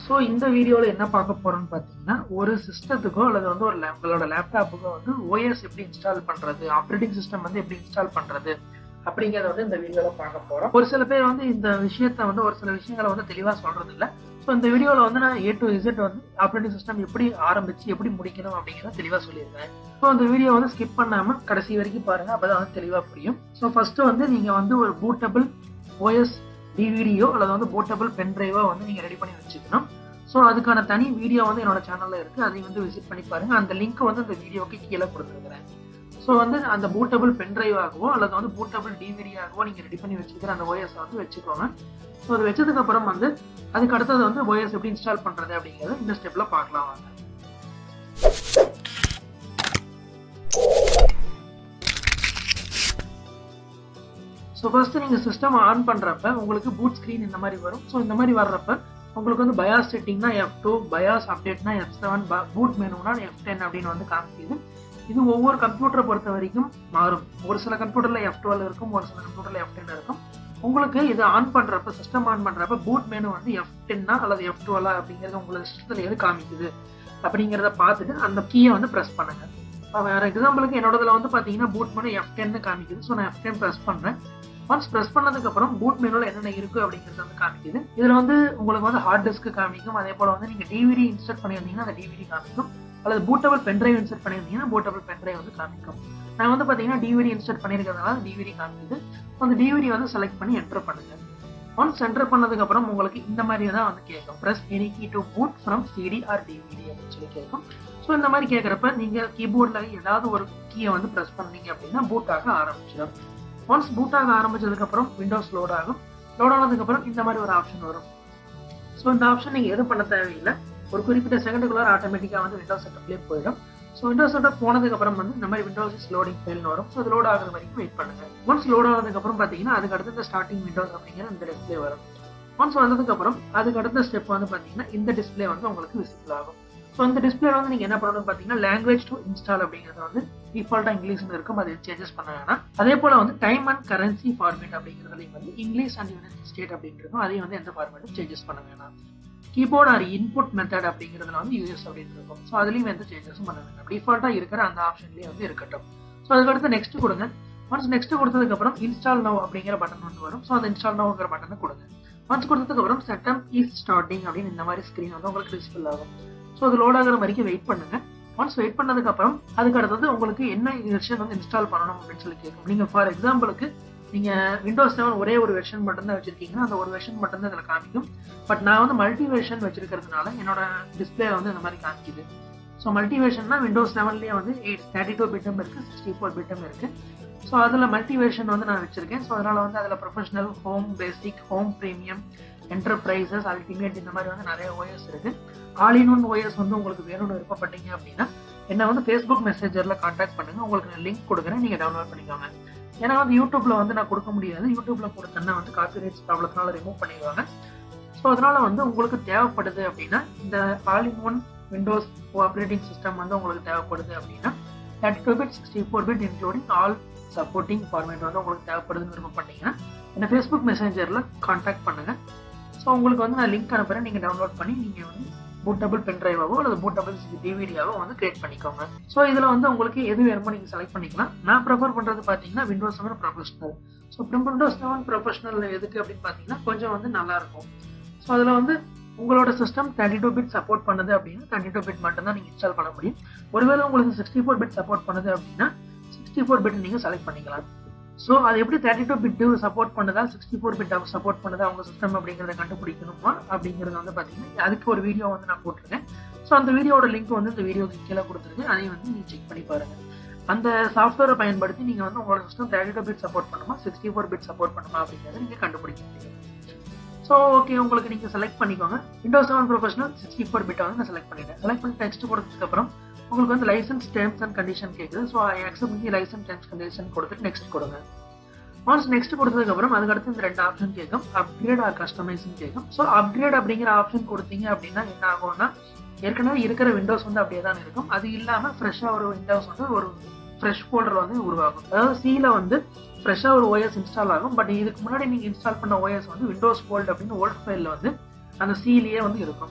So இந்த வீடியோவில் என்ன பார்க்க போறோம்னு பார்த்தீங்கன்னா, ஒரு சிஸ்டத்துக்கோ அல்லது வந்து உங்களோட லேப்டாப்புக்கோ வந்து ஓஎஸ் எப்படி இன்ஸ்டால் பண்றது, ஆப்ரேட்டிங் சிஸ்டம் வந்து எப்படி இன்ஸ்டால் பண்றது அப்படிங்கிறத வந்து இந்த வீடியோவில் பார்க்க போறோம். ஒரு சில பேர் வந்து இந்த விஷயத்த வந்து ஒரு சில விஷயங்களை வந்து தெளிவாக சொல்றது இல்லை. ஸோ இந்த வீடியோவில் வந்து நான் A to Z வந்து ஆப்ரேட்டிங் சிஸ்டம் எப்படி ஆரம்பிச்சு எப்படி முடிக்கணும் அப்படிங்கிறத தெளிவாக சொல்லியிருக்கேன். ஸோ அந்த வீடியோ வந்து ஸ்கிப் பண்ணாம கடைசி வரைக்கும் பாருங்க, அப்பதான் வந்து தெளிவாக புரியும். ஸோ ஃபர்ஸ்ட் வந்து நீங்க வந்து ஒரு பூட்டபிள் ஓஎஸ் டிவிடியோ அல்லது வந்து போர்ட்டபிள் பென் டிரைவோ வந்து நீங்க ரெடி பண்ணி வச்சுக்கணும். ஸோ அதுக்கான தனி வீடியோ வந்து என்னோட சேனல்ல இருக்கு, அதையும் வந்து விசிட் பண்ணி பாருங்க. அந்த லிங்க் வந்து இந்த வீடியோக்கு கீழே கொடுத்துருக்கிறேன். ஸோ வந்து அந்த பூட்டபிள் பென் டிரைவ் ஆகவோ அல்லது வந்து பூட்டபிள் டிவிடி ஆகவோ நீங்க ரெடி பண்ணி வச்சுக்கிற அந்த ஓஎஸ் வந்து வச்சுக்கோங்க. ஸோ அது வச்சதுக்கு அப்புறம் வந்து அதுக்கு அடுத்தது வந்து ஓஎஸ் எப்படி இன்ஸ்டால் பண்றது அப்படிங்கறத இந்த ஸ்டெப்ல பார்க்கலாம் வாங்க. ஸோ ஃபர்ஸ்ட் நீங்க சிஸ்டம் ஆன் பண்றப்ப உங்களுக்கு பூட் ஸ்கிரீன் இந்த மாதிரி வரும். ஸோ இந்த மாதிரி வர்றப்ப உங்களுக்கு வந்து பயாஸ் செட்டிங்னா F2, பயாஸ் அப்டேட்னா F7, பூட் மெனுனா F10 அப்படின்னு வந்து காமிக்குது. இது ஒவ்வொரு கம்ப்யூட்டரை பொறுத்த வரைக்கும் மாறும். ஒரு சில கம்ப்யூட்டர்ல F12 இருக்கும், ஒரு சில கம்ப்யூட்டர்ல F10 இருக்கும். உங்களுக்கு இது ஆன் பண்றப்ப சிஸ்டம் ஆன் பண்றப்ப பூட் மெனு வந்து F10 அல்லது F12 அப்படிங்கிறது உங்களுக்கு சிஸ்டத்துல எது காமிக்குது அப்படிங்கிறத பார்த்துட்டு அந்த கீயை வந்து ப்ரெஸ் பண்ணுங்க. வேற எக்ஸாம்பிளுக்கு என்னோடதுல வந்து பாத்தீங்கன்னா பூட் மெனு F10 காமிக்குது. ஸோ நான் F10 ப்ரெஸ் பண்றேன். ஒன்ஸ் ப்ரெஸ் பண்ணதுக்கு அப்புறம் பூட் மெனுல என்னென்ன இருக்கு அப்படிங்கிறது வந்து காமிக்குது. இதுல வந்து உங்களுக்கு வந்து ஹார்ட் டிஸ்க் காமிக்கும், அதே போல வந்து நீங்க டிவிடி இன்ஸ்டால் பண்ணியிருந்தீங்கன்னா அந்த டிவிடி காமிக்கும், அல்லது பூட்டபிள் பென் டிரைவ் இன்ஸ்டால் பண்ணியிருந்தீங்கன்னா பூட்டபிள் பென் டிரைவ் வந்து காமிக்கும். நான் வந்து பாத்தீங்கன்னா டிவிடி இன்ஸ்டால் பண்ணிருக்கிறதுனால டிவிடி காமிக்குது. அந்த டிவிடி வந்து செலக்ட் பண்ணி என்டர் பண்ணுங்க. ஒன்ஸ் என்டர் பண்ணதுக்கு அப்புறம் உங்களுக்கு இந்த மாதிரி தான் வந்து கேட்கும், press any key to boot from CD or DVD அப்படின்னு சொல்லி கேட்கும். ஸோ இந்த மாதிரி கேட்கறப்ப நீங்க கீபோர்ட்ல ஏதாவது ஒரு கீயை வந்து பிரஸ் பண்ணீங்க அப்படின்னா பூட் ஆக ஆரம்பிச்சிடும். ஒன்ஸ் பூட் ஆக ஆரம்பிச்சதுக்கு அப்புறம் விண்டோஸ் லோட் ஆகும். லோட் ஆனதுக்கு அப்புறம் இந்த மாதிரி ஒரு ஆப்ஷன் வரும். ஸோ இந்த ஆப்ஷன் நீங்க எதுவும் பண்ண தேவையில்லை, ஒரு குறிப்பிட்ட செகண்டுக்குள்ள ஆட்டோமேட்டிக்கா வந்து விண்டோஸ் செட்டப்லேயே போயிடும். ஸோ விண்டோஸ் செட்டப் போனதுக்கு அப்புறம் வந்து இந்த மாதிரி விண்டோஸ் இஸ் லோடிங் ஃபைல்னு வரும். ஸோ அது லோட் ஆகுற வரைக்கும் வெயிட் பண்ணுங்க. ஒன்ஸ் லோட் ஆனதுக்கு அப்புறம் பாத்தீங்கன்னா அதுக்கு அடுத்த ஸ்டார்டிங் விண்டோஸ் அப்படிங்கிற இந்த டிஸ்பிளே வரும். ஒன்ஸ் வந்ததுக்கு அப்புறம் அதுக்கு அடுத்த ஸ்டெப் வந்து பாத்தீங்கன்னா இந்த டிஸ்பிளே வந்து உங்களுக்கு விசிபிள் ஆகும். ஸோ இந்த டிஸ்பிளே வந்து நீங்க என்ன பண்ணணும் பாத்தீங்கன்னா லாங்குவேஜ் டு இன்ஸ்டால் அப்படிங்கிறது வந்து டிஃபால்ட்டா இங்கிலீஷ்னு இருக்கும், அது சேஞ்சஸ் பண்ண வேணாம். அதே போல வந்து டைம் அண்ட் கரன்சி ஃபார்மேட் அப்படிங்கிறதுலையும் வந்து இங்கிலீஷ் அண்ட் யுனைடெட் ஸ்டேட் அப்படின்னு இருக்கும், அதையும் வந்து எந்த ஃபார்மேட்டும் சேஞ்சஸ் பண்ண வேணாம். கீபோர்ட் ஆர் இன்புட் மெத்தட் அப்படிங்கிறதுல வந்து யூஎஸ் அப்படின்னு இருக்கும். ஸோ அதுலயும் எந்த சேஞ்சஸும் பண்ண வேண்டாம், டிஃபால்ட்டா இருக்கிற அந்த ஆப்ஷன்லயே வந்து இருக்கட்டும். ஸோ அதுக்கடுத்து நெக்ஸ்ட் கொடுங்க. ஒன்ஸ் நெக்ஸ்ட் கொடுத்ததுக்கு அப்புறம் இன்ஸ்டால் நவ் அப்படிங்கிற பட்டன் வந்து வரும். ஸோ அந்த இன்ஸ்டால் நவ்ங்கிற பட்டனை கொடுங்க. ஒன்ஸ் கொடுத்ததுக்கு அப்புறம் செட்டப் இஸ் ஸ்டார்டிங் அப்படின்னு இந்த மாதிரி ஸ்கிரீன் வந்து உங்களுக்கு டிஸ்பிளே ஆகும். ஸோ அது லோட் ஆகிற வரைக்கும் வெயிட் பண்ணுங்க. ஒன்ஸ் வெயிட் பண்ணதுக்கு அப்புறம் அதுக்கு அடுத்தது உங்களுக்கு என்ன வெர்ஷன் வந்து இன்ஸ்டால் பண்ணணும் அப்படின்னு சொல்லி கேட்கும். நீங்க ஃபார் எக்ஸாம்பிளுக்கு நீங்க விண்டோஸ் 7 ஒரே ஒரு வெர்ஷன் மட்டும் தான் வச்சிருக்கீங்கன்னா அந்த ஒரு வெர்ஷன் மட்டும் தான் இதுல காமிக்கும். பட் நான் வந்து மல்டி வெர்ஷன் வச்சிருக்கிறதுனால என்னோட டிஸ்பிளே வந்து இந்த மாதிரி காமிக்குது. ஸோ மல்டி வெர்ஷன்னா விண்டோஸ் 7லயே வந்து 32 பிட்டும் இருக்கு, 64 பிட்டும் இருக்கு. ஸோ அதுல மல்டி வெர்ஷன் வந்து நான் வச்சிருக்கேன். ஸோ அதனால வந்து அதுல professional, home basic, home premium, enterprises, ultimate இந்த மாதிரி வந்து நிறைய ஓஎஸ் இருக்கு. ஆல் இன் ஒன் ஓஎஸ் வந்து உங்களுக்கு வேணும்னு விருப்பப்பட்டீங்க அப்படின்னா என்ன வந்து ஃபேஸ்புக் மெசேஜர்ல கான்டாக்ட் பண்ணுங்க, உங்களுக்கு நான் லிங்க் கொடுக்குறேன், நீங்க டவுன்லோட் பண்ணிக்கோங்க. ஏன்னா வந்து யூடியூப்ல வந்து நான் கொடுக்க முடியாது, யூடியூப்ல கொடுத்தேன்னா வந்து காப்பிரைட்ஸ் ப்ராப்ளத்தினால ரிமூவ் பண்ணிடுவாங்க. ஸோ அதனால வந்து உங்களுக்கு தேவைப்படுது அப்படின்னா இந்த all in one Windows operating system வந்து உங்களுக்கு தேவைப்படுது அப்படின்னா 32 bit 64 bit including all supporting format வந்து உங்களுக்கு தேவைப்படுதுன்னு விருப்பப்பட்டீங்கன்னா என்ன ஃபேஸ்புக் மெசேஜர்ல கான்டாக்ட் பண்ணுங்க. ஸோ உங்களுக்கு வந்து நான் லிங்க் அனுப்புறேன், நீங்க டவுன்லோட் பண்ணி நீங்க வந்து பூட்டபிள் பென் டிரைவாவோ அல்லது பூட்டபிள் டிவிடியாவோ வந்து கிரியேட் பண்ணிக்கோங்க. ஸோ இதுல வந்து உங்களுக்கு எது வேணுமோ நீங்க செலக்ட் பண்ணிக்கலாம். நான் ப்ரிஃபர் பண்றது பாத்தீங்கன்னா Windows 7 professional. So Windows 7 professional எதுக்கு அப்படின்னு பாத்தீங்கன்னா கொஞ்சம் வந்து நல்லா இருக்கும். ஸோ அதுல வந்து உங்களோட சிஸ்டம் 32 பிட் சப்போர்ட் பண்ணுது அப்படின்னா 32 பிட் மட்டும் தான் நீங்க இன்ஸ்டால் பண்ண முடியும். ஒருவேளை உங்களுக்கு 64 பிட் சப்போர்ட் பண்ணுது அப்படின்னா 64 பிட் நீங்க செலக்ட் பண்ணிக்கலாம். ஸோ அது எப்படி 32 பிட் சப்போர்ட் பண்ணுதா 64 பிட் சப்போர்ட் பண்ணுதா அவங்க சிஸ்டம் அப்படிங்கிறத கண்டுபிடிக்கணுமா அப்படிங்கிறது வந்து பாத்தீங்கன்னா அதுக்கு ஒரு வீடியோ வந்து நான் போட்டிருக்கேன். ஸோ அந்த வீடியோட லிங்க் வந்து இந்த வீடியோக்கு கீழே கொடுத்துருக்கேன், அதையும் வந்து நீங்க செக் பண்ணி பாருங்க. அந்த சாஃப்ட்வேரை பயன்படுத்தி நீங்க வந்து உங்களோட சிஸ்டம் 32 பிட் சப்போர்ட் பண்ணுமா 64 பிட் சப்போர்ட் பண்ணுமா அப்படிங்கிறத நீங்க கண்டுபிடிக்க முடியும். ஸோ ஓகே, உங்களுக்கு நீங்க செலக்ட் பண்ணிக்கோங்க. விண்டோஸ் 7 ப்ரொஃபஷனல் 64 பிட் வந்து நான் செலக்ட் பண்ணிட்டேன். செலக்ட் பண்ணி நெக்ஸ்ட் கொடுத்ததுக்கு அப்புறம் உங்களுக்கு வந்து லைசன்ஸ் டேர்ம்ஸ் அண்ட் கண்டிஷன் கேட்குது. So I accept the license terms condition கொடுத்துட்டு நெக்ஸ்ட் கொடுங்க. ஒன்ஸ் நெக்ஸ்ட் கொடுத்ததுக்கு அப்புறம் அதுக்கு அடுத்து இந்த ரெண்டு ஆப்ஷன் கேட்கும், அப்கிரேட் ஆர் கஸ்டமைசிங் கேட்கும். ஸோ அப்கிரேட் அப்படிங்கிற ஆப்ஷன் கொடுத்தீங்க அப்படின்னா என்ன ஆகும்னா ஏற்கனவே இருக்கிற விண்டோஸ் வந்து அப்படியே தான் இருக்கும். அது இல்லாம ஃப்ரெஷ்ஷா ஒரு விண்டோஸ் வந்து ஒரு ஃப்ரெஷ் ஃபோல்டர் வந்து உருவாகும். அதாவது சில வந்து ஃப்ரெஷ்ஷா ஒரு ஓஎஸ் இன்ஸ்டால் ஆகும். பட் இதுக்கு முன்னாடி நீங்க இன்ஸ்டால் பண்ண ஓஎஸ் வந்து விண்டோஸ் ஃபோல்ட் அப்படின்னு ஓல்ட் ஃபைல்ல வந்து அந்த சிலேயே வந்து இருக்கும்.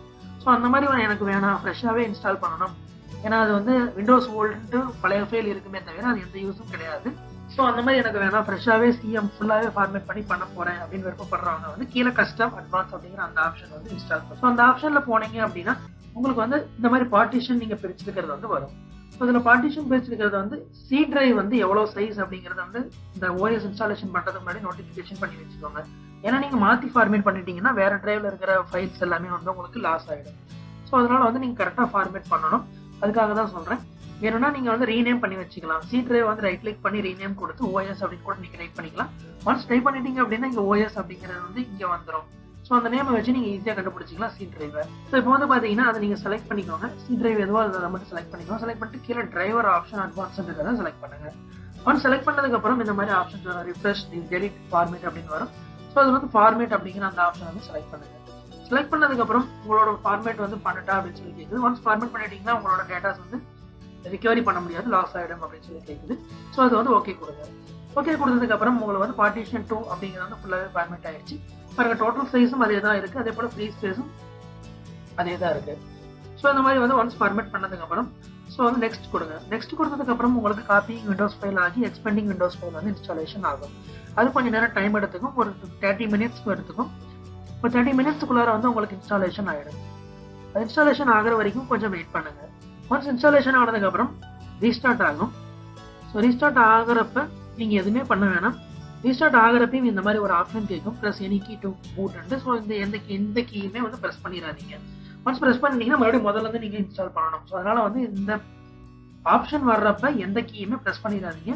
ஸோ அந்த மாதிரி எனக்கு வேணாம், ஃப்ரெஷ்ஷாகவே இன்ஸ்டால் பண்ணணும், ஏன்னா அது வந்து விண்டோஸ் ஓல்டுன்ட்டு பழைய ஃபைல் இருக்குமே தவிர அது எந்த யூஸும் கிடையாது. ஸோ அந்த மாதிரி எனக்கு வேணாம், ஃப்ரெஷ்ஷாகவே சிஎம் ஃபுல்லாகவே ஃபார்மேட் பண்ண போகிறேன் அப்படின்னு விருப்பப்படுறவங்க வந்து கீழே கஸ்டம் அட்வான்ஸ் அப்படிங்கிற அந்த ஆப்ஷன் வந்து இன்ஸ்டால் பண்ணும். ஸோ அந்த ஆப்ஷனில் போனீங்க அப்படின்னா உங்களுக்கு வந்து இந்த மாதிரி பார்ட்டிஷன் நீங்கள் பிரிச்சிருக்கிறது வந்து வரும். ஸோ இதில் பார்ட்டிஷன் பிரிச்சிருக்கிறது வந்து சி டிரைவ் வந்து எவ்வளோ சைஸ் அப்படிங்கிறத வந்து இந்த ஓஎஸ் இன்ஸ்டாலேஷன் பண்ணுறதுக்கு முன்னாடி நோட்டிஃபிகேஷன் பண்ணி வச்சுக்கோங்க. ஏன்னா நீங்கள் மாற்றி ஃபார்மேட் பண்ணிட்டீங்கன்னா வேறு டிரைவில் இருக்கிற ஃபைல்ஸ் எல்லாமே வந்து உங்களுக்கு லாஸ் ஆகிடும். ஸோ அதனால வந்து நீங்கள் கரெக்டாக ஃபார்மேட் பண்ணணும். அதுக்காக தான் சொல்கிறேன். வேணும்னா நீங்கள் வந்து ரீநேம் பண்ணி வச்சுக்கலாம். சி டிரைவ் வந்து ரைட் கிளிக் பண்ணி ரீநேம் கொடுத்து ஓஎஸ் அப்படின்னு கூட நீங்கள் டைப் பண்ணிக்கலாம். ஒன்ஸ் டைப் பண்ணிட்டீங்க அப்படின்னா இங்கே ஓஎஸ் அப்படிங்கிறது வந்து இங்கே வந்துடும். ஸோ அந்த நேமை வச்சு நீங்கள் ஈஸியாக கண்டுபிடிச்சிக்கலாம் சி டிரைவை. ஸோ இப்போ வந்து பார்த்தீங்கன்னா அதை நீங்கள் செலக்ட் பண்ணிக்கோங்க. சி டிரைவ் எதுவோ அதை மட்டும் செலக்ட் பண்ணிக்கோங்க. செலக்ட் பண்ணிட்டு கீழே டிரைவர் ஆப்ஷன் அட்வான்ஸ் இருக்கிறத செலக்ட் பண்ணுங்க. ஒன்ஸ் செலக்ட் பண்ணதுக்கப்புறம் இந்த மாதிரி ஆப்ஷன்ஸ் வரும். ரிஃப்ரெஷ், டெலிட், ஃபார்மேட் அப்படின்னு வரும். ஸோ அது வந்து ஃபார்மேட் அப்படிங்கிற அந்த ஆப்ஷன் வந்து செலக்ட் பண்ணுங்க. செலக்ட் பண்ணதுக்கப்புறம் உங்களோட ஃபார்மேட் வந்து பண்ணட்டா அப்படின்னு சொல்லி கேட்குது. ஒன்ஸ் ஃபார்மேட் பண்ணிட்டீங்கன்னா உங்களோட டேட்டாஸ் வந்து ரிகவரி பண்ண முடியாது, லாஸ் ஆகிடும் அப்படின்னு சொல்லி கேட்குது. ஸோ அது வந்து ஓகே கொடுங்க. ஓகே கொடுத்ததுக்கப்புறம் உங்களுக்கு வந்து பார்ட்டிஷன் 2 அப்படிங்கிறது வந்து ஃபுல்லாகவே ஃபார்மேட் ஆயிடுச்சு. பாருங்க, டோட்டல் சைஸும் அதே தான் இருக்குது, அதே போல் ஃப்ரீ ஸ்பேஸும் அதே தான் இருக்குது. ஸோ இந்த மாதிரி வந்து ஒன்ஸ் ஃபார்மேட் பண்ணதுக்கப்புறம் ஸோ வந்து நெக்ஸ்ட் கொடுங்க. நெக்ஸ்ட் கொடுத்ததுக்கப்புறம் உங்களுக்கு காப்பிங் விண்டோஸ் ஃபைல் ஆகி எக்ஸ்பெண்டிங் விண்டோஸ் ஃபைல் வந்து இன்ஸ்டாலேஷன் ஆகும். அது கொஞ்சம் நேரம் டைம் எடுத்துக்கும், ஒரு 30 மினிட்ஸ்க்கு எடுத்துக்கும். இப்போ 30 மினிட்ஸ்க்குள்ளார வந்து உங்களுக்கு இன்ஸ்டாலேஷன் ஆகிடும். அது இன்ஸ்டாலேஷன் ஆகிற வரைக்கும் கொஞ்சம் வெயிட் பண்ணுங்க. ஒன்ஸ் இன்ஸ்டாலேஷன் ஆனதுக்கப்புறம் ரீஸ்டார்ட் ஆகும். ஸோ ரீஸ்டார்ட் ஆகிறப்ப நீங்கள் எதுவுமே பண்ண வேணாம். ரீஸ்டார்ட் ஆகிறப்பையும் இந்த மாதிரி ஒரு ஆப்ஷன் கேட்கும், please any key to boot. So எந்த கீயுமே வந்து ப்ரெஸ் பண்ணிடாதீங்க. ஒன்ஸ் ப்ரெஸ் பண்ணிட்டீங்கன்னா மறுபடியும் முதல்ல வந்து நீங்கள் இன்ஸ்டால் பண்ணணும். ஸோ அதனால வந்து இந்த ஆப்ஷன் வர்றப்ப எந்த கீயுமே ப்ரெஸ் பண்ணிடாதீங்க.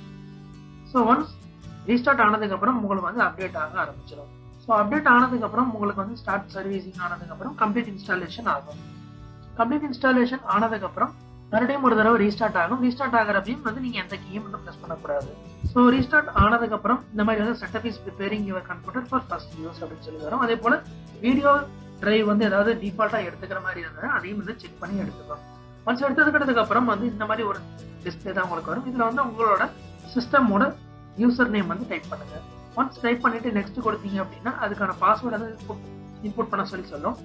ஸோ ஒன்ஸ் ரீஸ்டார்ட் ஆனதுக்கப்புறம் உங்களுக்கு வந்து அப்டேட் ஆக ஆரம்பிச்சிடும். ஸோ அப்டேட் ஆனதுக்கப்புறம் உங்களுக்கு வந்து ஸ்டார்ட் சர்வீசிங் ஆனதுக்கப்புறம் கம்ப்ளீட் இன்ஸ்டாலேஷன் ஆகும். கம்ப்ளீட் இன்ஸ்டாலேஷன் ஆனதுக்கப்புறம் மறுபடியும் ஒரு தடவை ரீஸ்டார்ட் ஆகும். ரீஸ்டார்ட் ஆகிறப்பையும் வந்து நீங்கள் எந்த கீயும் வந்து ப்ரெஸ் பண்ணக்கூடாது. ஸோ ரீஸ்டார்ட் ஆனதுக்கப்புறம் இந்த மாதிரி வந்து setup is preparing your computer for first use அப்படின்னு சொல்லி வரும். அதே போல் வீடியோ டிரைவ் வந்து ஏதாவது டிஃபால்ட்டாக எடுத்துக்கிற மாதிரி இருந்தால் அதையும் வந்து செக் பண்ணி எடுத்துக்கலாம். ஒன்ஸ் எடுத்துக்கிட்டதுக்கப்புறம் வந்து இந்த மாதிரி ஒரு டிஸ்பிளே தான் உங்களுக்கு வரும். இதில் வந்து உங்களோட சிஸ்டமோட யூசர் நேம் வந்து டைப் பண்ணுங்க. ஒன்ஸ் டைப் பண்ணிட்டு நெக்ஸ்ட் கொடுத்தீங்க அப்படின்னா அதுக்கான பாஸ்வேர்டு வந்து இன்புட் பண்ண சொல்லும்.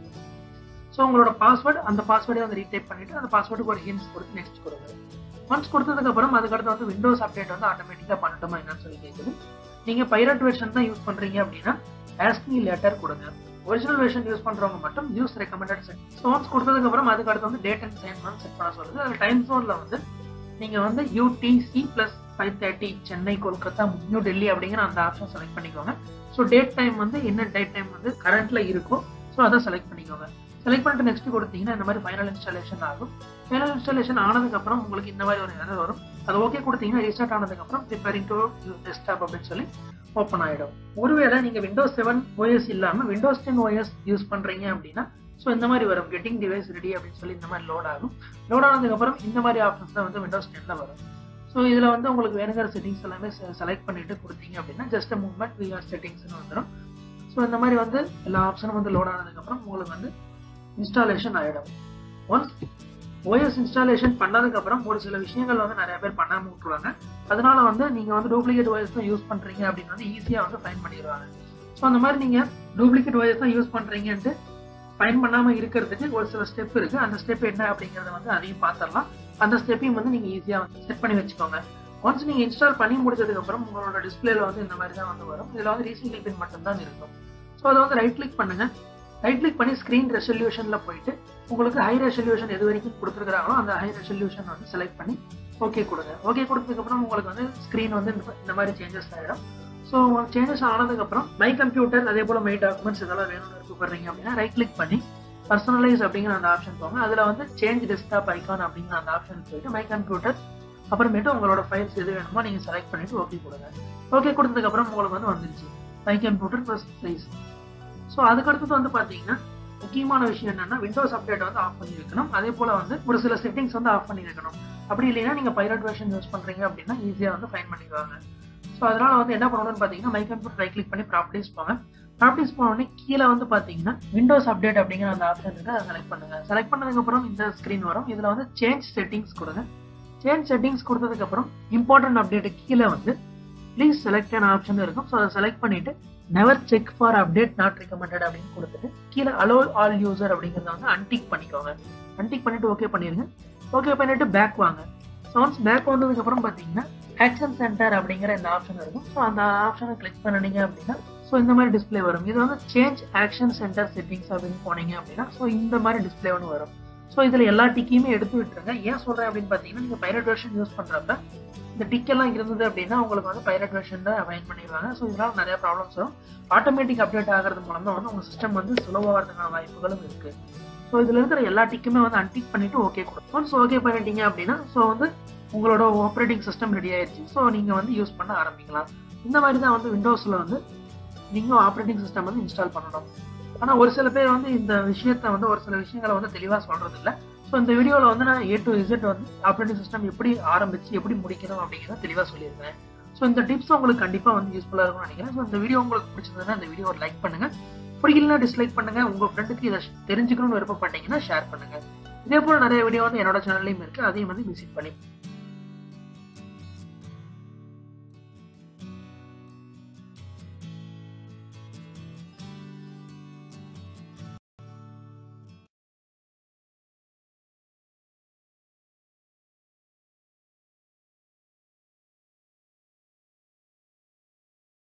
ஸோ உங்களோட பாஸ்வேர்டு, அந்த பாஸ்வேர்டை வந்து ரீடைப் பண்ணிட்டு அந்த பாஸ்வேர்டுக்கு ஒரு ஹிண்ட்ஸ் கொடுத்து நெக்ஸ்ட் கொடுங்க. ஒன்ஸ் கொடுத்ததுக்கப்புறம் அதுக்கடுத்து வந்து விண்டோஸ் அப்டேட் வந்து ஆட்டோமேட்டிக்காக பண்ணட்டுமா என்னன்னு சொல்லி கேட்குது. நீங்கள் பைரட் வெர்ஷன் தான் யூஸ் பண்ணுறீங்க அப்படின்னா ஆஸ்க் மீ லேட்டர் கொடுங்க. ஒரிஜினல் வெர்ஷன் யூஸ் பண்ணுறவங்க மட்டும் use recommended set. So once கொடுத்ததுக்கப்புறம் அதுக்கடுத்து வந்து டேட் அண்ட் டைம் வந்து செட் பண்ண சொல்லுது. அதில் டைம் ஜோனில் வந்து நீங்கள் வந்து UTC + 5:30 சென்னை, கொல்கத்தா, நியூ டெல்லி அப்படிங்கிற அந்த ஆப்ஷன் செலக்ட் பண்ணிக்கோங்க. ஸோ டேட் டைம் வந்து என்ன டேட் டைம் வந்து கரண்ட்ல இருக்கும், ஸோ அதை செலக்ட் பண்ணிக்கோங்க. செலக்ட் பண்ணிட்டு நெக்ஸ்ட் கொடுத்தீங்கன்னா இந்த மாதிரி ஃபைனல் இன்ஸ்டாலேஷன் ஆகும். ஃபைனல் இன்ஸ்டாலேஷன் ஆனதுக்கப்புறம் உங்களுக்கு இந்த மாதிரி ஒரு எரர் வரும். அது ஓகே கொடுத்தீங்கன்னா ரீஸ்டார்ட் ஆனதுக்கப்புறம் ப்ரிப்பேரிங் டு டெஸ்க்டாப் அப்படின்னு சொல்லி ஓப்பன் ஆகிடும். ஒருவேளை நீங்கள் Windows 7 OS இல்லாமல் Windows 10 OS யூஸ் பண்ணுறீங்க அப்படின்னா ஸோ இந்த மாதிரி வரும், கெட்டிங் டிவைஸ் ரெடி அப்படின்னு சொல்லி இந்த மாதிரி லோட் ஆகும். லோட் ஆனதுக்கப்புறம் இந்த மாதிரி ஆப்ஷன்ஸ் தான் வந்து Windows 10 வரும். ஸோ இதில் வந்து உங்களுக்கு வேணுங்கிற செட்டிங்ஸ் எல்லாமே செலக்ட் பண்ணிட்டு கொடுத்தீங்க அப்படின்னா ஜஸ்ட் மூவ்மெண்ட் விஆர் செட்டிங்ஸ்னு வந்துடும். ஸோ இந்த மாதிரி வந்து எல்லா ஆப்ஷனும் வந்து லோட் ஆனதுக்கப்புறம் உங்களுக்கு வந்து இன்ஸ்டாலேஷன் ஆகிடும். ஒன்ஸ் OS இன்ஸ்டாலேஷன் பண்ணதுக்கப்புறம் ஒரு சில விஷயங்கள் வந்து நிறைய பேர் பண்ணாமல் விட்டுருவாங்க. அதனால வந்து நீங்கள் வந்து டூப்ளிகேட் OS தான் யூஸ் பண்ணுறீங்க அப்படின்னு வந்து ஈஸியாக வந்து ஃபைன் பண்ணிடுவாங்க. ஸோ அந்த மாதிரி நீங்கள் டூப்ளிகேட் OS தான் யூஸ் பண்ணுறீங்கன்ட்டு ஃபைன் பண்ணாமல் இருக்கிறதுக்கு ஒரு சில ஸ்டெப் இருக்குது. அந்த ஸ்டெப் என்ன அப்படிங்கிறத வந்து அதையும் பார்த்துடலாம். அந்த ஸ்டெப்பையும் வந்து நீங்கள் ஈஸியாக வந்து செட் பண்ணி வச்சுக்கோங்க. ஒன்ஸ் நீங்கள் இன்ஸ்டால் பண்ணி முடிச்சதுக்கப்புறம் உங்களோட டிஸ்பிளேல வந்து இந்த மாதிரி தான் வந்து வரும். இதில் வந்து ரீசெண்ட் பின் மட்டும்தான் இருக்கும். ஸோ அதை வந்து ரைட் கிளிக் பண்ணுங்க. ரைட் கிளிக் பண்ணி ஸ்க்ரீன் ரெசல்யூஷனில் போயிட்டு உங்களுக்கு ஹை ரெசல்யூஷன் எது வரைக்கும் கொடுத்துருக்காங்களோ அந்த ஹை ரெசல்யூஷன் வந்து செலக்ட் பண்ணி ஓகே கொடுங்க. ஓகே கொடுத்ததுக்கப்புறம் உங்களுக்கு வந்து ஸ்க்ரீன் வந்து இந்த மாதிரி சேஞ்சஸ் ஆகிடும். ஸோ சேஞ்சஸ் ஆனதுக்கப்புறம் மை கம்ப்யூட்டர் அதே போல் மை டாக்குமெண்ட்ஸ் இதெல்லாம் வேணும்னு விருப்பப்படுறீங்க அப்படின்னா ரைட் கிளிக் பண்ணி பர்சனலைஸ் அப்படிங்கிற அந்த ஆப்ஷன் போங்க. அதில் வந்து சேஞ்ச் டெஸ்க்டாப் ஐகான் அப்படிங்கிற அந்த ஆப்ஷன் போயிட்டு மை கம்ப்யூட்டர் அப்புறமேட்டு உங்களோட ஃபைல்ஸ் எது வேணுமோ நீங்கள் செலக்ட் பண்ணிட்டு ஓகே கொடுங்க. ஓகே கொடுத்ததுக்கப்புறம் உங்களுக்கு வந்து வந்துருச்சு my computer plus size. So அதுக்கடுத்தது வந்து பார்த்தீங்கன்னா முக்கியமான விஷயம் என்னன்னா விண்டோஸ் அப்டேட் வந்து ஆஃப் பண்ணி வைக்கணும். அதே போல் வந்து ஒரு சில செட்டிங்ஸ் வந்து ஆஃப் பண்ணி வைக்கணும். அப்படி இல்லைன்னா நீங்கள் பைரட் வெர்ஷன் யூஸ் பண்ணுறீங்க அப்படின்னா ஈஸியாக வந்து ஃபைன் பண்ணிடுவாங்க. ஸோ அதனால வந்து என்ன பண்ணணும்னு பார்த்தீங்கன்னா மை கம்ப்யூட்டர் ரைட் கிளிக் பண்ணி ப்ராப்பர்ட்டிஸ் போங்க. ப்ராப்பர்ட்டிஸ் போனோடனே கீழே வந்து பார்த்தீங்கன்னா விண்டோஸ் அப்டேட் அப்படிங்கிற அந்த ஆப்ஷன் இருக்குது, அதை செலக்ட் பண்ணுங்க. செலக்ட் பண்ணதுக்கப்புறம் இந்த ஸ்க்ரீன் வரும். இதில் வந்து சேஞ்ச் செட்டிங்ஸ் கொடுங்க. சேஞ்ச் செட்டிங்ஸ் கொடுத்ததுக்கப்புறம் இம்பார்ட்டன்ட் அப்டேட் கீழே வந்து ப்ளீஸ் செலக்ட் அன் ஆப்ஷன் இருக்கும். ஸோ அதை செலக்ட் பண்ணிட்டு never check for update not recommended அப்படின்னு கொடுத்துட்டு கீழே அலோ ஆல் யூசர் அப்படிங்கிறத வந்து அன்டிக் பண்ணிக்கோங்க. அன்டிக் பண்ணிட்டு ஓகே பண்ணிருங்க. ஓகே பண்ணிட்டு பேக் வாங்க. ஸோ ஒன்ஸ் பேக் வந்ததுக்கு அப்புறம் பார்த்தீங்கன்னா ஆக்ஷன் சென்டர் அப்படிங்கிற இந்த ஆப்ஷன் இருக்கும். ஸோ அந்த ஆப்ஷனை கிளிக் பண்ணினீங்க அப்படின்னா ஸோ இந்த மாதிரி டிஸ்பிளே வரும். இது வந்து சேஞ்ச் ஆக்ஷன் சென்டர் செட்டிங்ஸ் அப்படின்னு போனீங்க அப்படின்னா ஸோ இந்த மாதிரி டிஸ்பிளே ஒன்று வரும். ஸோ இதில் எல்லா டிக்கையுமே எடுத்து விட்டுருங்க. ஏன் சொல்கிறேன் அப்படின்னு பார்த்தீங்கன்னா நீங்கள் பைரட் வெர்ஷன் யூஸ் பண்ணுறப்ப இந்த டிக் எல்லாம் இருந்தது அப்படின்னா உங்களுக்கு வந்து பைரட் வெர்ஷன் தான் அவைன் பண்ணிடுவாங்க. ஸோ இதனால் நிறைய ப்ராப்ளம்ஸ் வரும். ஆட்டோமேட்டிக் அப்டேட் ஆகிறது மூலம் தான் வந்து உங்கள் சிஸ்டம் வந்து சுலபமாகிறதுக்கான வாய்ப்புகளும் இருக்குது. ஸோ இதில் இருக்கிற எல்லா டிக்குமே வந்து அன்டிக் பண்ணிட்டு ஓகே கொடுப்போம். ஸோ ஓகே பண்ணிட்டீங்க அப்படின்னா ஸோ வந்து உங்களோட ஆப்ரேட்டிங் சிஸ்டம் ரெடி ஆயிடுச்சு. ஸோ நீங்கள் வந்து யூஸ் பண்ண ஆரம்பிக்கலாம். இந்த மாதிரி தான் வந்து விண்டோஸில் வந்து நீங்கள் ஆப்ரேட்டிங் சிஸ்டம் வந்து இன்ஸ்டால் பண்ணணும். ஆனால் ஒரு சில பேர் வந்து இந்த விஷயத்த வந்து ஒரு சில விஷயங்களை வந்து தெளிவாக சொல்கிறது இல்லை. ஸோ இந்த வீடியோவில் வந்து நான் A to Z வந்து ஆப்ரேட்டிங் சிஸ்டம் எப்படி ஆரம்பிச்சு எப்படி முடிக்கணும் அப்படிங்கிறத தெளிவாக சொல்லியிருக்கேன். ஸோ இந்த டிப்ஸ் உங்களுக்கு கண்டிப்பாக வந்து யூஸ்ஃபுல்லாக இருக்கும்னு நினைக்கிறேன். ஸோ இந்த வீடியோ உங்களுக்கு பிடிச்சிருந்ததுன்னா இந்த வீடியோ லைக் பண்ணுங்க. பிடிக்கலன்னா டிஸ்லைக் பண்ணுங்க. உங்கள் ஃப்ரெண்டுக்கு இதை தெரிஞ்சுக்கணும்னு விருப்பப்பட்டீங்கன்னா ஷேர் பண்ணுங்க. இதே போல நிறைய வீடியோ வந்து என்னோட சேனல்லையும் இருக்கு. அதையும் வந்து விசிட் பண்ணி